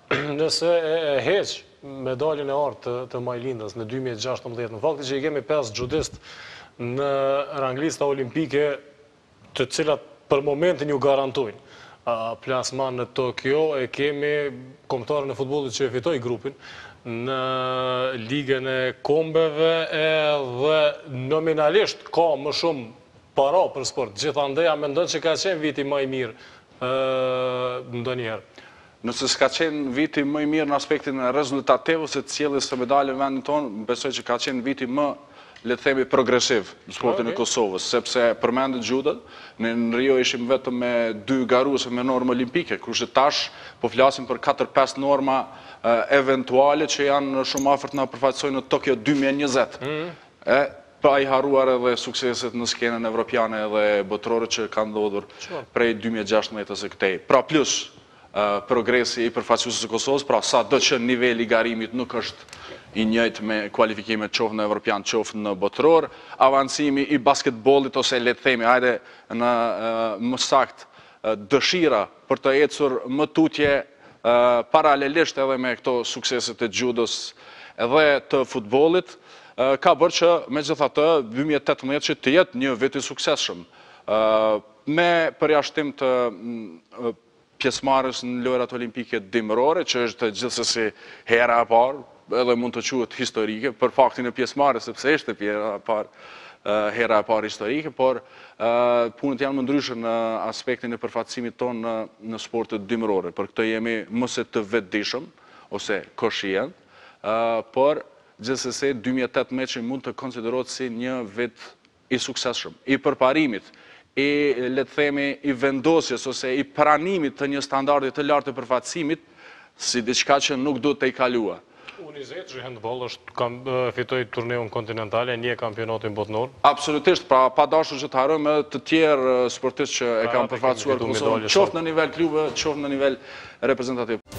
nëse e heq medaljen e artë të Majlindës në 2016, në fakti që i kemi 5 gjudist në ranglista olimpike të cilat për momentin ju garantojnë plasman në Tokyo, e kemi kombëtarën e futbollit që e fitoi grupin në ligën e kombeve edhe nominalisht ka më shumë para për sport. Gjithandaj a mendon që ka qenë viti më i mirë ndonjëherë? Nëse s'ka qenë viti më i mirë në aspektin rezultativ ose të sjelljes së medalje në vendin tonë, besoj që ka qenë viti më, le të themi, progresiv në sportin e Kosovës, sepse përmendet gjudët, në Rio ishim vetëm me 2 garuese me normë olimpike, kurse tash po flasim për 4-5 norma eventuale që janë shumë afërt na përfaqësojnë në Tokyo 2020. Pa i haruar edhe sukseset në skenën evropiane dhe botërore që kanë ndodhur prej 2016 ose këtej. Pra plus progresi i përfaqësuesës së Kosovës, pra sa do që niveli i garimit nuk është i njëjtë me kualifikimet qoftë në evropian, qoftë në botëror, avancimi i basketbollit ose le të themi, hajde në më saktë dëshira për të ecur më tutje paralelisht edhe me këto sukseset e judos edhe të futbollit, ka bërë që megjithatë 2018 që të jetë një vit i suksesshëm. Me përjashtim të pjesëmarrjes në lojrat olimpike dimërore, që është gjithsesi hera e parë, edhe mund të quhet historike, për faktin e pjesëmarrjes, sepse ishte hera e parë historike, por punët janë më ndryshe në aspektin e përfaqësimit tonë në sportet dimërore. Për këtë jemi më se të vetëdijshëm, ose koshien, por gjithsesi 2018 që mund të konsiderohet si një vit i suksesshëm, i përparimit, i le të themi i vendosjes ose i pranimit të një standardi të lartë të përfaqësimit si diçka që nuk duhet të i kalua. U20 handball fitoi turneun kontinental, një kampionatin botëror. Absolutisht, pra pa dashur që të harrojmë të tjerë sportistë që e kanë përfaqësuar Kosovën, qoftë në nivel klube, qoftë në nivel reprezentativ.